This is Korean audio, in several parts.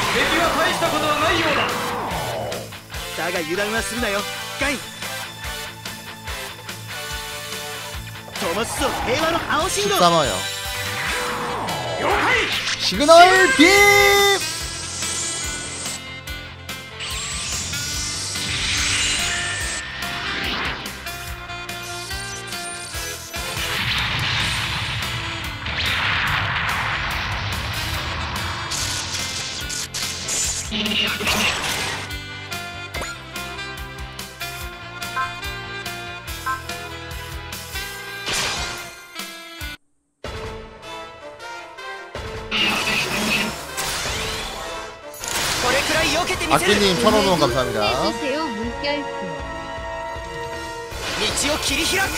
敵は大したことはないようだ。 だが油断はするなよガイ。トマスを平和の青信号。 13화요. 了解。 시그널 빔! 아끼님 1,000원 후원 감사합니다. 道を切り開く。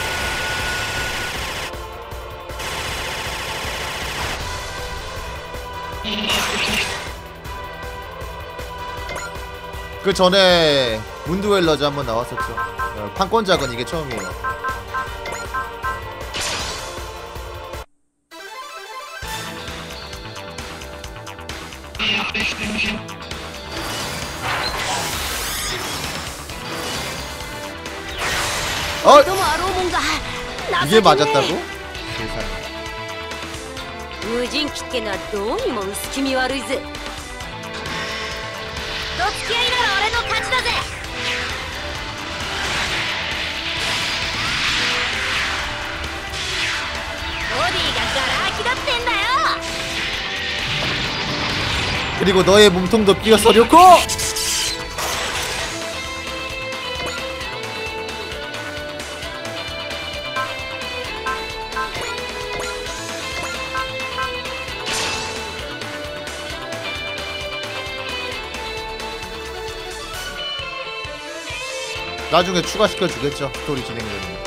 그 전에 문드웰러즈 한번 나왔었죠. 판권작은 이게 처음이에요. 이게 맞았다고? 세상에. 無人機ってのはどうにも薄気味悪いぜ。どつき合いなら俺の勝ちだぜ。ボディがガラ空きだってんだよ。 그리고 너의 몸통도 끼어서 려고! 나중에 추가시켜주겠죠. 스토리 진행되면.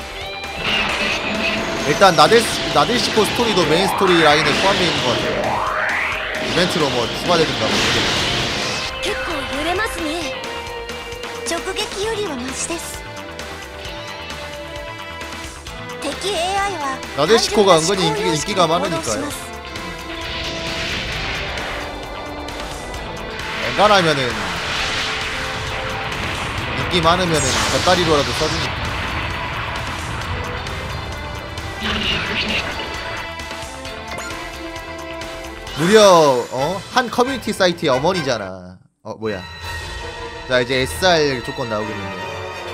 일단 나데시코 스토리도 메인 스토리 라인에 포함되어 있는 것 같아요. 이벤트로 뭐 추가되든가 모르겠네. 結構揺れますね。直撃よりはマシです。敵 AI は 나데시코가 은근히 인기가 많으니까요. 엔간하면은 인기 많으면은 곁다리로라도 써주니까. 무려 한 커뮤니티 사이트의 어머니잖아. 뭐야. 자 이제 SR 조건 나오겠는데.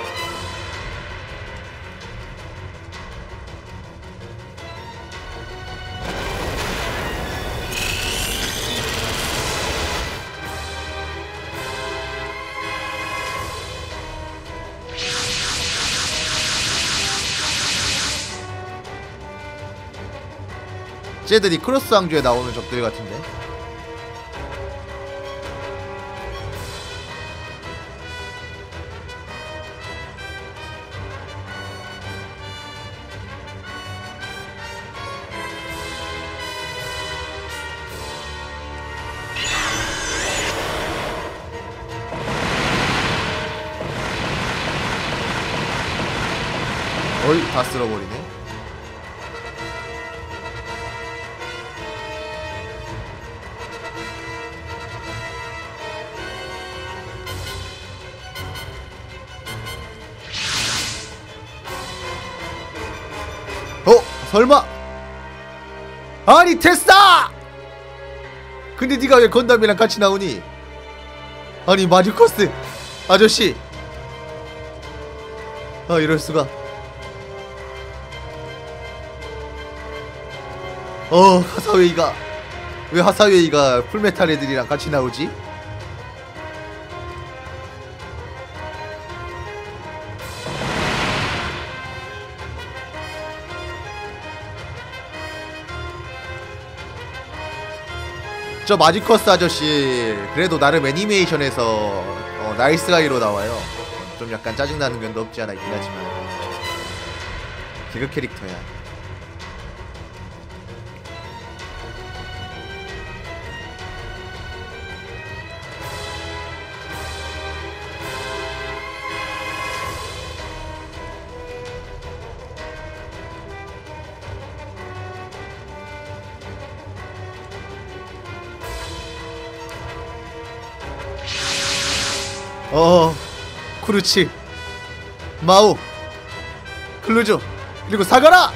쟤들이 크로스 왕조에 나오는 적들 같은데. 어이, 다 쓸어버리네. 설마? 아니 테스다! 근데 네가 왜 건담이랑 같이 나오니? 아니 마리코스 아저씨. 아 이럴수가. 하사웨이가 왜 하사웨이가 풀메탈 애들이랑 같이 나오지? 저 마지커스 아저씨 그래도 나름 애니메이션에서 나이스 가이로 나와요. 좀 약간 짜증나는 면도 없지 않아 있긴 하지만 개그 캐릭터야. 쿠르치, 마오, 클루조, 그리고 사가라!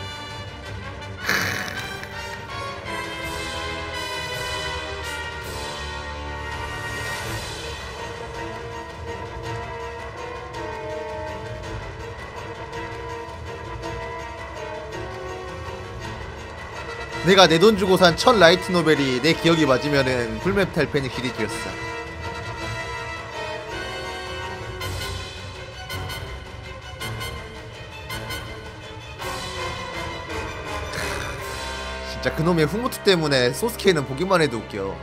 내가 내 돈 주고 산 첫 라이트 노벨이 내 기억이 맞으면은 풀메탈 패닉 시리즈였어. 진짜 그놈의 후무트 때문에 소스케는 보기만 해도 웃겨.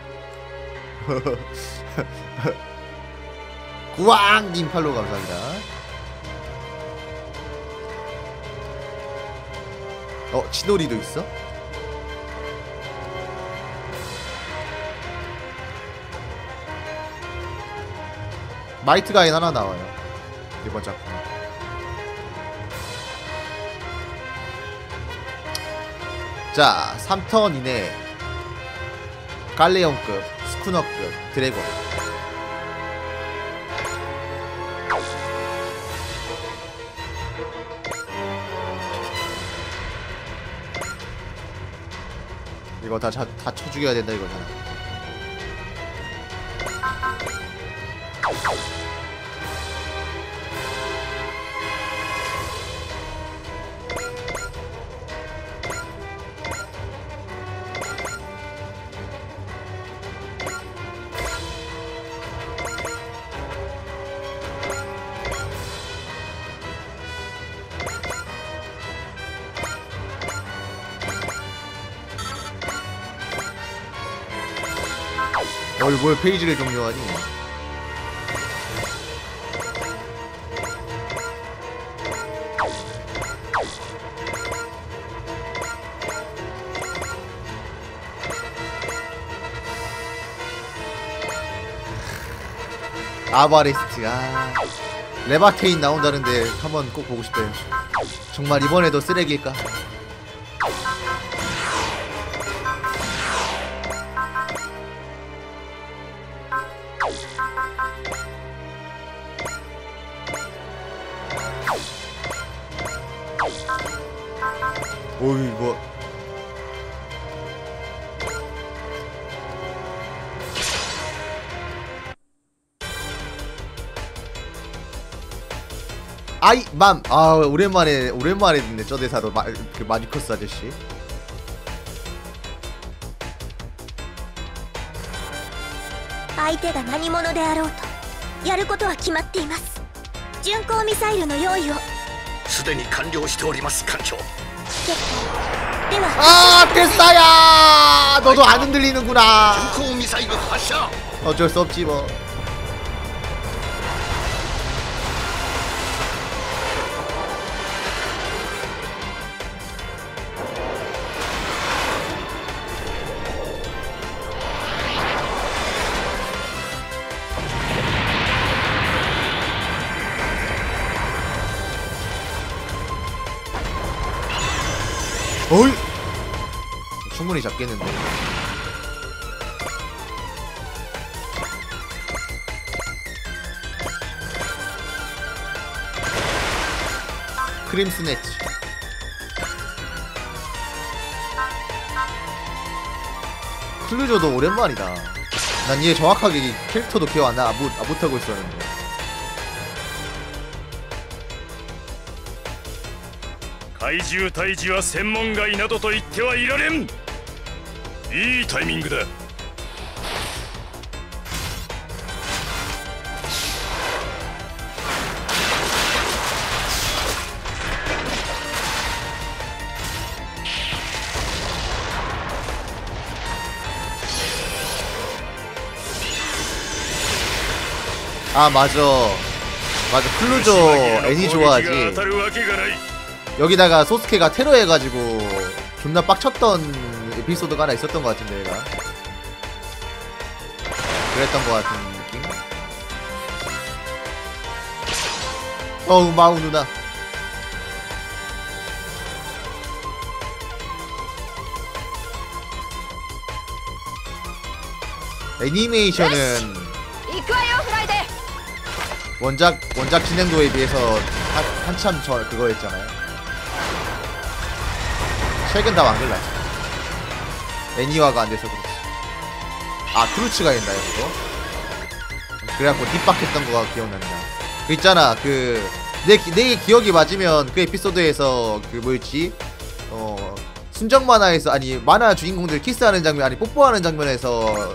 구왕님 팔로우 감사합니다. 치노리도 있어? 마이트 가인 하나 나와요 이번 작품. 자, 3턴 이내 갈레온급, 스쿠너급, 드래곤. 이거 다 쳐 죽여야 된다 이거잖아. 뭘 페이지를 종료하니? 아바레스트. 레바테인 나온다는데 한번 꼭 보고 싶어요. 정말 이번에도 쓰레기일까? 오이 뭐 아이맘. 오랜만에 듣네 저 대사도. 그 마지커스 아저씨. 상대가何者であろうとやることは決まっています。巡航ミサイルの用意をすでに完了しております艦長。 結構では 됐어야. 너도 안 흔들리는구나. 巡航ミサイル発射。 어쩔 수 없지 뭐. 어이! 충분히 잡겠는데. 크림 스네치. 클루저도 오랜만이다. 난 얘 정확하게 캐릭터도 기억 안 나. 못하고 있었는데. 怪獣退治は専門外などと言ってはいられん。いいタイミングだ。 맞아 클루저 애니 좋아하지. 여기다가 소스케가 테러 해가지고 존나 빡쳤던 에피소드가 하나 있었던 것 같은데 얘가 그랬던 것 같은 느낌? 어우 마우 누나. 애니메이션은 원작 진행도에 비해서 한참 저 그거였잖아요. 최근 다 완결났어. 애니화가 안 돼서 그렇지. 아 크루츠가 있나요 그거? 그래갖고 뒷박했던 거가 기억난다. 그 있잖아 내 기억이 맞으면 그 에피소드에서 그 뭐였지? 순정 만화에서 아니 만화 주인공들 키스하는 장면 아니 뽀뽀하는 장면에서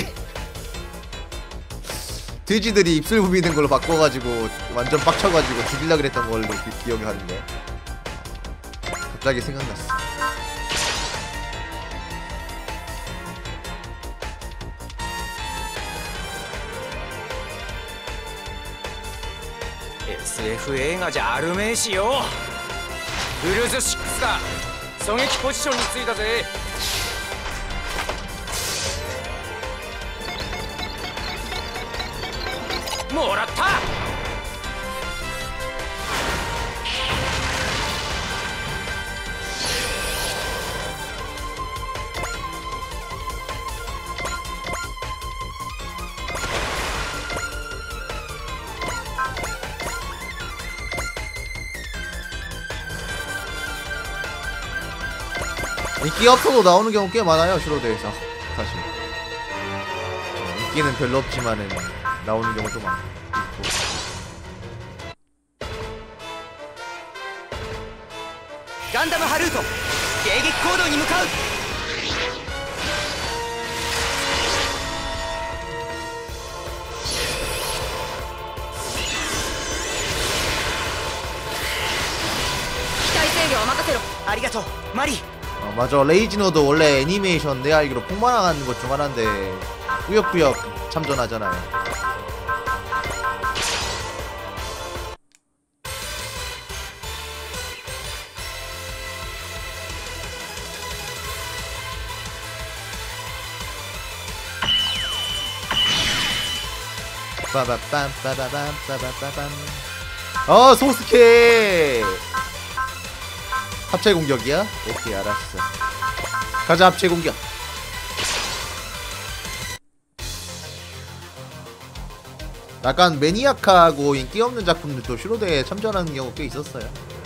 돼지들이 입술 부비는 걸로 바꿔가지고 완전 빡쳐가지고 죽일라 그랬던 걸로 기억이 하는데 갑자기 생각났어. SF 映画じゃあるめえしよ。ブルーズ6だ。狙撃ポジションについたぜ。もらった。 인기 없어도 나오는 경우 꽤 많아요 슈로드에서. 사실 인기는 별로 없지만은 나오는 경우도 많고. ガンダムハルート迎撃行動に向かう。機体制御を任せろ。ありがとうマリー。 맞아 레이지노도 원래 애니메이션 내 알기로 폭망한 것 중 하나인데 꾸역꾸역 참전하잖아요. 빠바빰 빠바밤 빠바빠밤. 소스케 합체 공격이야? 오케이 알았어. 가자 합체 공격. 약간 매니악하고 인기 없는 작품들도 슈로데에 참전하는 경우 꽤 있었어요.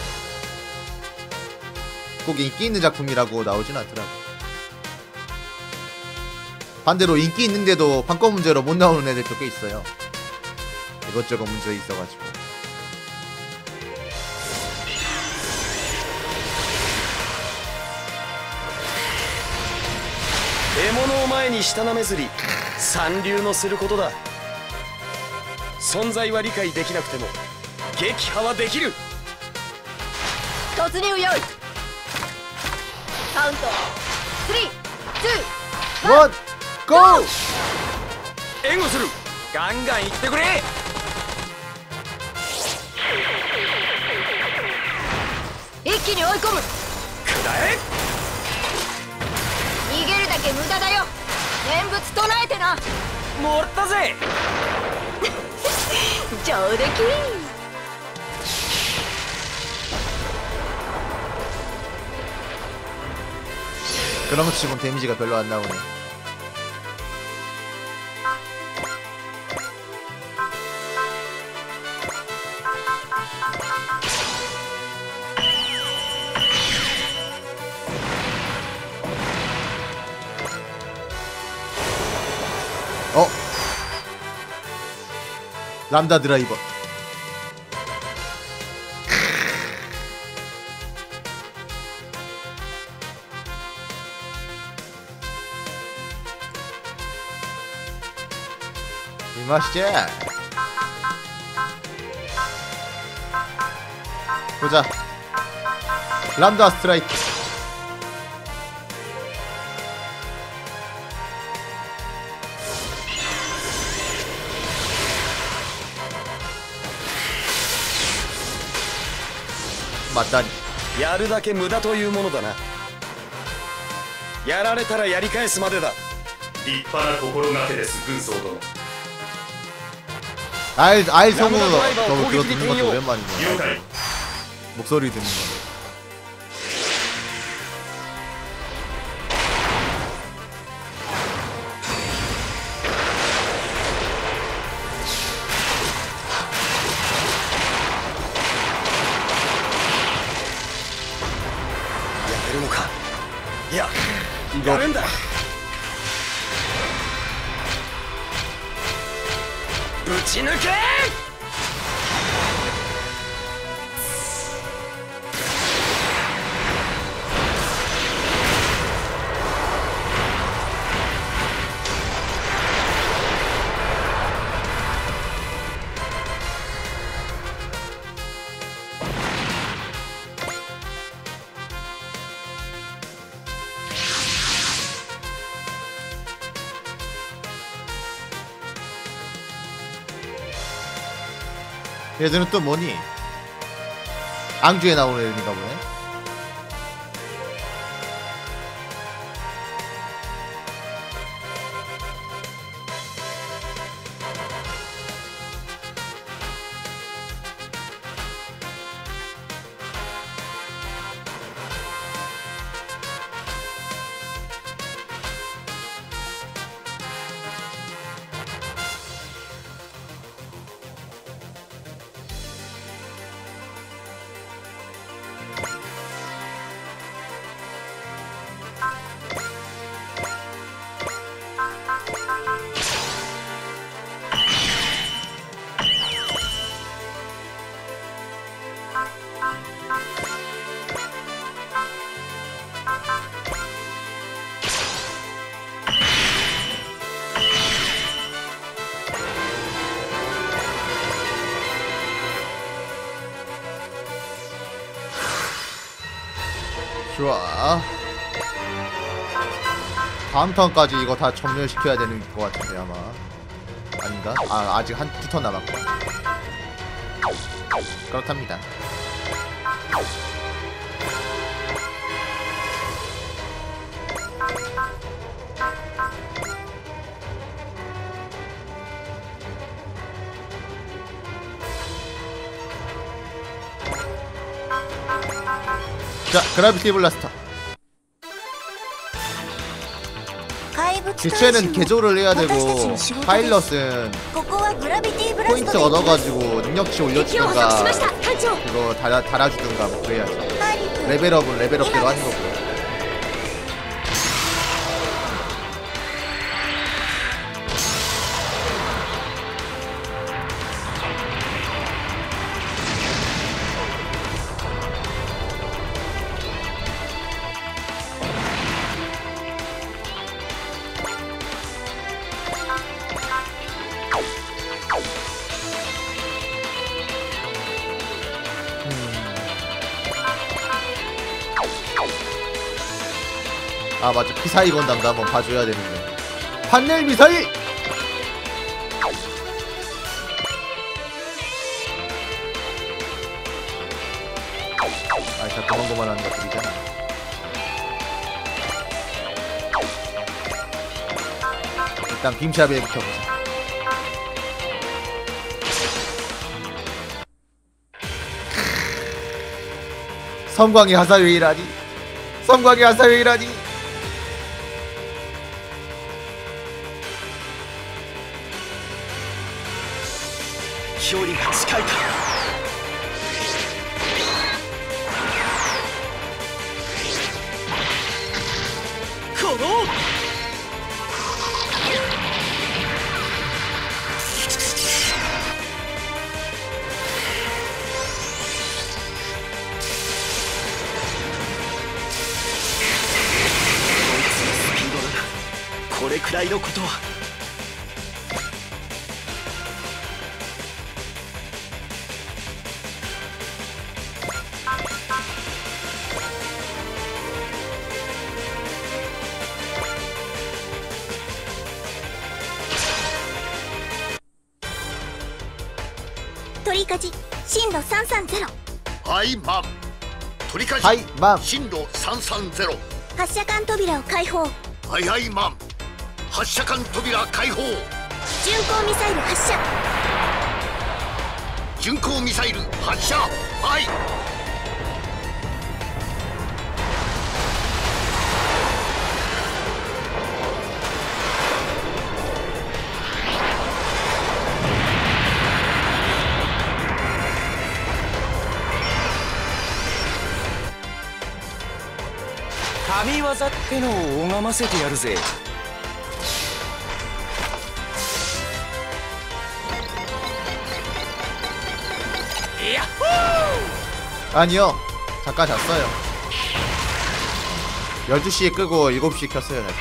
꼭 인기 있는 작품이라고 나오진 않더라고. 반대로 인기 있는데도 판권 문제로 못 나오는 애들도 꽤 있어요. 이것저것 문제 있어가지고. 獲物を前にしたなめずり三流のすることだ。存在は理解できなくても撃破はできる。 突入用意。カウント3、2、 1、GO！ 援護する。ガンガン行ってくれ。一気に追い込む。 くらえ。 逃げるだけ無駄だよ。念仏唱えてな。 もらったぜ。 上出来。 그런 거 치곤 데미지가 별로 안 나오네. 람다 드라이버. 맛있지? 보자. 람다 스트라이크. 맞다니. やるだけ無駄というものだな。やられたらやり返すまでだ。立派な心がけです軍曹殿。 알 성우 그거 듣는 것도 오랜만이네. 목소리 듣는 거. ぶち抜け。 얘들은 또 뭐니? 앙주에 나오는 애들인가 보네. 좋아. 다음 턴까지 이거 다 점멸시켜야 되는 것 같은데 아마. 아닌가? 아 아직 한 두 턴 남았고. 그렇답니다. 자, 그라비티 블라스터. 기체는 개조를 해야 되고 파일럿은 포인트 얻어가지고 능력치 올려주든가 그거 달아주든가 뭐 그래야지. 레벨업은 레벨업대로 하는 거고. 아 맞아, 피사일 건담도 한번 봐줘야 되는데. 판넬 미사일! 아 다 고만고만한 것들이잖아. 일단 빔샵에 붙여보자. 성광의 하사웨이라니. 성광의 하사웨이라니. 勝利が近いか。このスピードだがこれくらいのことは。 鳥かじ進路330。 はいマン。鳥かじはいマン。 進路330。 発射管扉を開放。 はいはいマン。発射管扉開放。 巡航ミサイル発射。 巡航ミサイル発射。はい。 神業ってのを拝ませてやるぜ。 아니요, 잠깐 잤어요. 12시에 끄고 7시에 켰어요. 다시.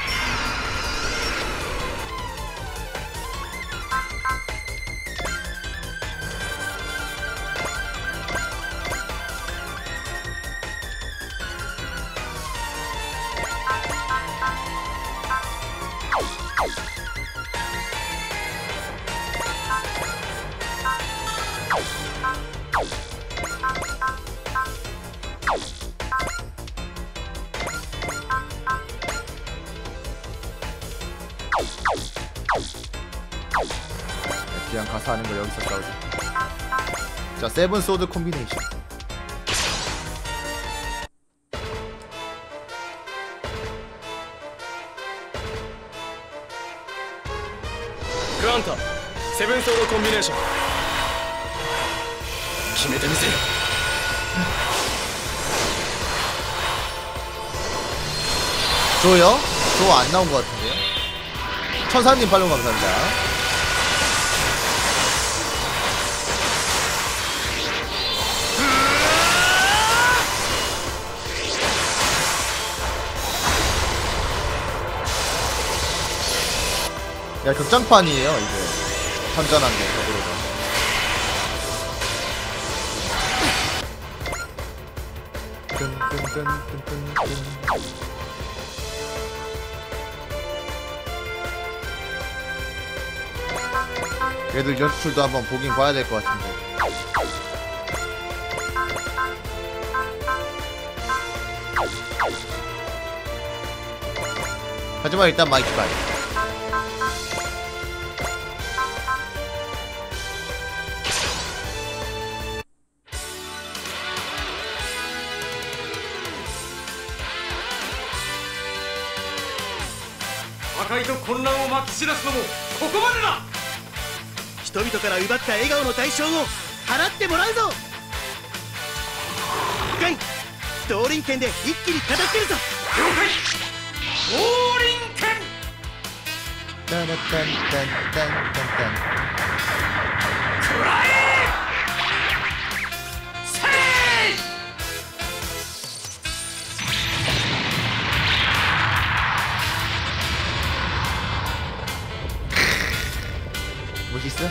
그냥 가서 하는 거 여기서 싸우자. 자, 세븐 소드 콤비네이션. 그 안타セブンソードコンビネーション決めてみせる。 조요? 조 안 나온 것 같은데요? 천사님 팔로우 감사합니다. 야, 극장판이에요 이게. 선전한 게 더불어서. 얘들 연출도 한번 보긴 봐야 될 것 같은데. 하지만 일단 마이크 가야 돼. 人々から奪った笑顔の代償を払ってもらうぞ。ガイ、動輪剣で一気に片付けるぞ。了解。動輪剣。 멋있어?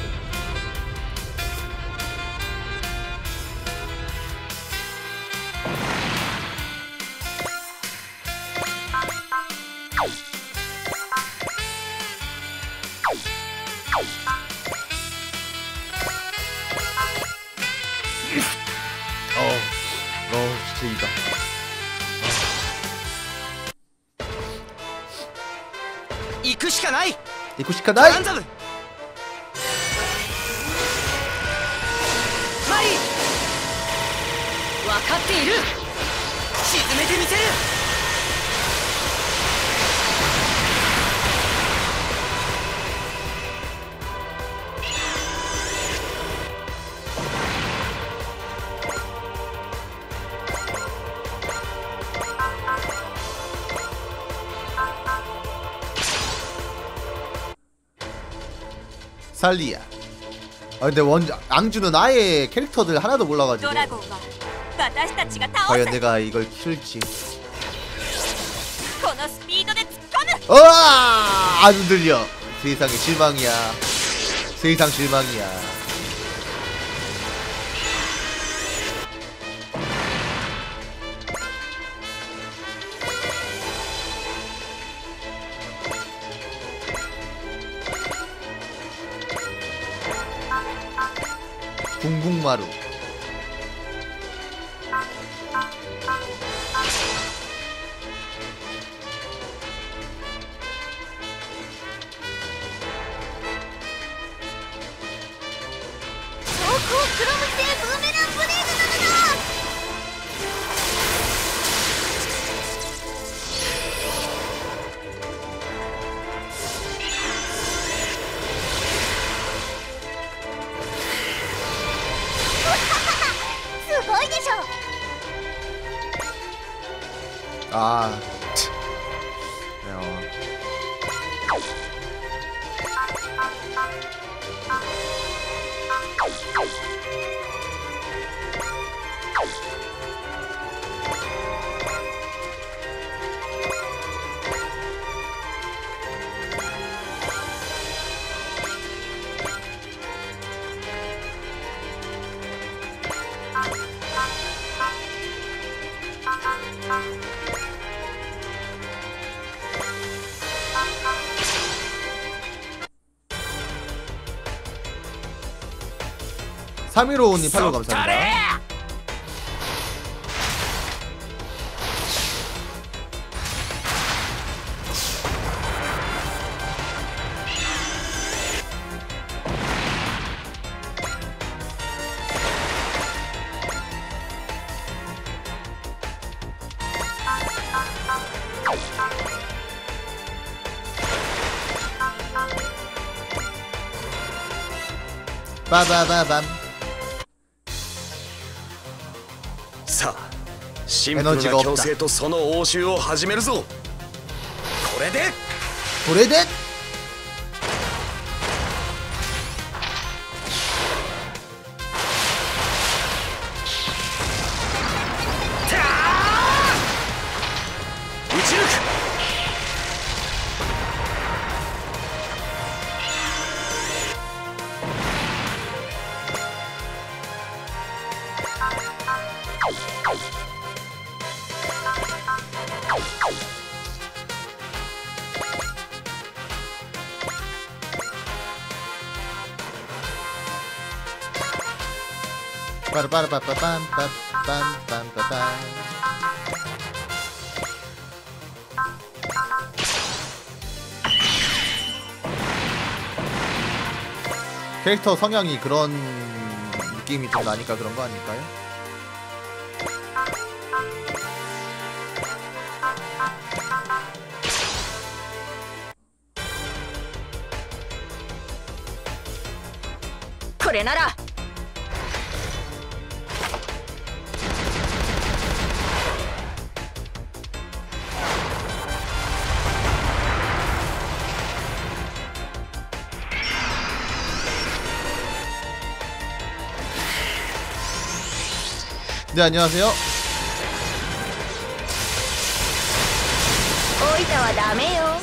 진짜 이다. 行くしかない。 이거 시카나이! ランザム。マリー。分かっている。沈めてみせる。 살리야. 아 근데 앙주는 아예 캐릭터들 하나도 몰라가지고 ドラゴンは私たちが倒 과연 す。 내가 이걸 키울지. このスピードで突っ込む。 우와! 안 흔들려. 세상에 실망이야. 세상 실망이야. 붕붕마루. 아, 315님 팔로우 감사합니다. 빠바바밤. さあシンプルな強制とその応酬を始めるぞ。これでこれで打ち抜く。 パラパラパパパンパッパンパンパパン。캐릭터 성향이 그런 느낌이 좀 나니까 그런 거 아닐까요? 그래 나라. 네, 안녕하세요. 大分はダメよ。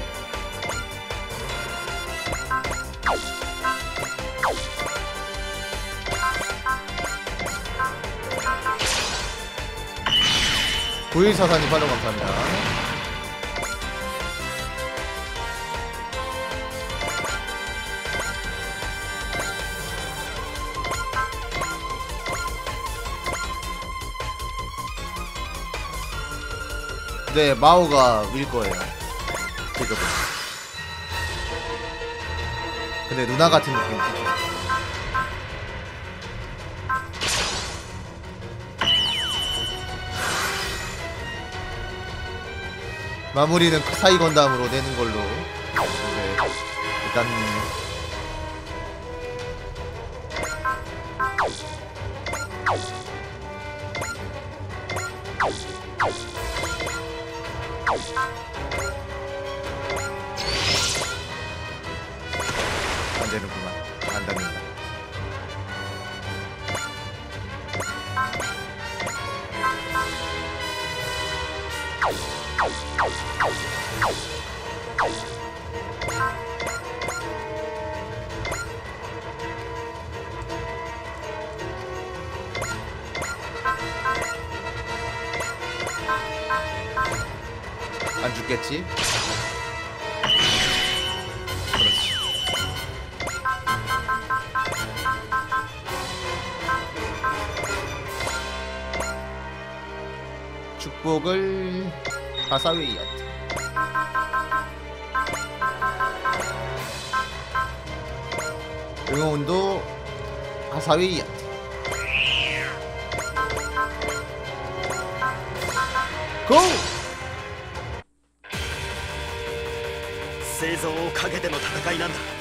9144님 팔로우 감사합니다. 네, 마오가 밀 거예요. 지금은. 근데 누나 같은 느낌이죠. 마무리는 사이 건담으로 내는 걸로. 네, 일단 안 되는구만. 안 됩니다. 안 죽겠지? 그렇지. 축복을 하사웨이한테. 응원도 하사웨이한테. 고! 生存をかけての戦いなんだ。